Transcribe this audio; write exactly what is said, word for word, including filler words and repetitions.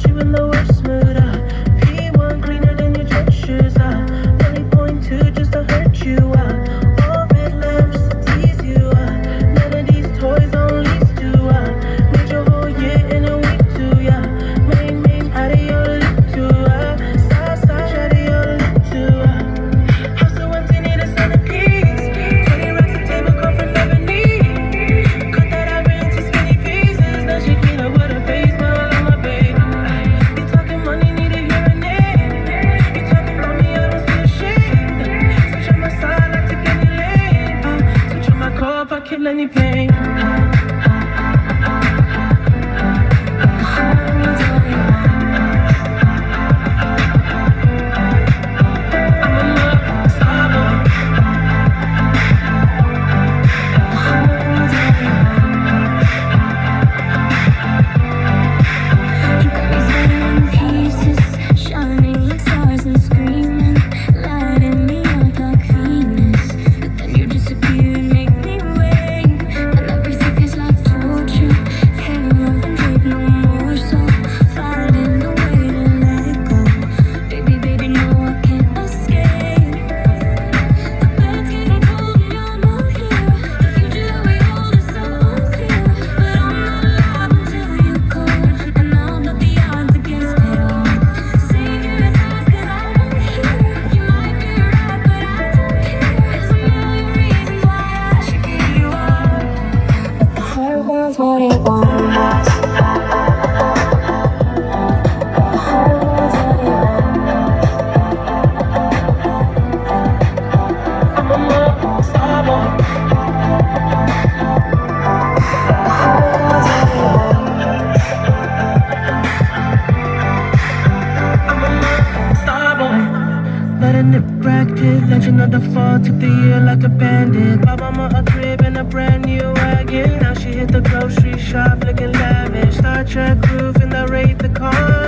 you in the worst mood. Uh. P one cleaner than your church shoes. Uh. Only point two just to hurt you. Uh. All red lamp just to tease you. Uh. None of these toys on lease to. Uh. Made your whole year in a week too. Yeah. Main main out of your lip too. Uh. Side side out of your lip too. Uh. House so empty, need a centerpiece. Twenty racks a table come from Lebanese. Cut that ivory into skinny pieces. Now she clean up with her face, but I love my baby. You talking money, need a hearing aid. You talking about me, I don't see a shade. Switch on my side, I take any lane. Uh, switch on my car if I kill any pain. What it wants. Letting it bracket, legend of the fall, took the year like a bandit. Bought mama a crib and a brand new wagon. Now she hit the grocery shop looking lavish. Star Trek roof in the Wraith the car.